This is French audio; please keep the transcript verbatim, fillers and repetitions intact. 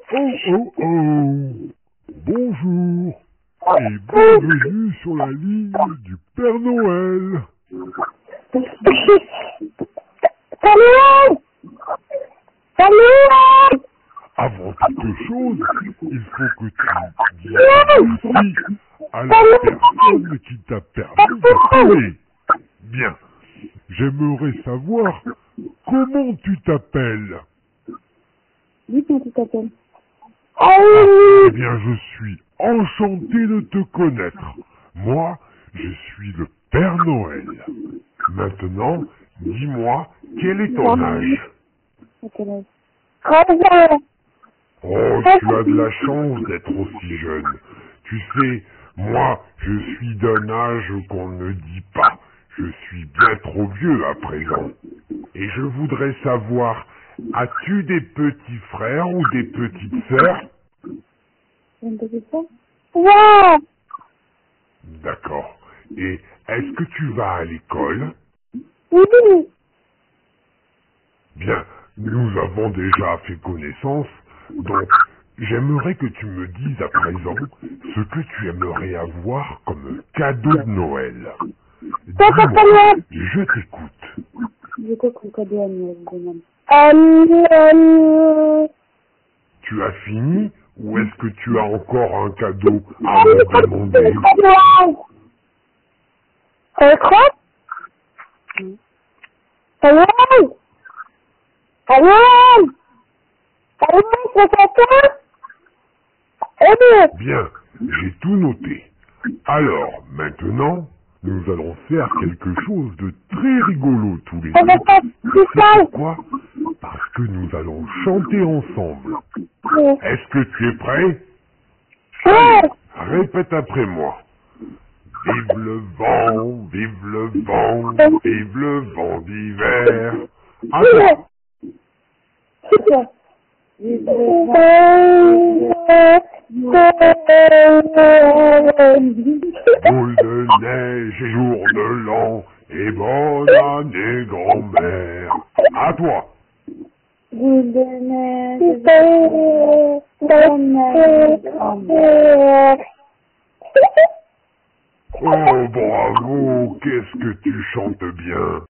Oh, oh, oh. Bonjour et bienvenue sur la ligne du Père Noël. Salut! Salut! Avant toute chose, il faut que tu dises merci à la personne qui t'a permis d'appeler. Bien, j'aimerais savoir comment tu t'appelles. Dis comment tu t'appelles. Ah, eh bien, je suis enchanté de te connaître. Moi, je suis le Père Noël. Maintenant, dis-moi, quel est ton âge? Quel âge? treize ans. Oh, tu as de la chance d'être aussi jeune. Tu sais, moi, je suis d'un âge qu'on ne dit pas. Je suis bien trop vieux à présent. Et je voudrais savoir, as-tu des petits frères ou des petites sœurs? Une petite sœur? Ouais. D'accord. Et est-ce que tu vas à l'école? Oui. Bien, nous avons déjà fait connaissance, donc j'aimerais que tu me dises à présent ce que tu aimerais avoir comme cadeau de Noël. Dis-moi, je t'écoute. C'est quoi comme cadeau à Noël, demande? Euh... Tu as fini ou est-ce que tu as encore un cadeau à me demander? Euh, quoi? Salut! Salut! Salut, c'est papa? Eh Bien, j'ai tout noté. Alors, maintenant, nous allons faire quelque chose de très rigolo tous les deux. C'est pourquoi? Parce que nous allons chanter ensemble. Est-ce que tu es prêt? Allez, répète après moi. Vive le vent, vive le vent, vive le vent d'hiver. À toi. Boule de neige et jour de l'an, et bonne année grand-mère. À toi. Boule de neige, bonne année grand-mère. Oh bravo, qu'est-ce que tu chantes bien.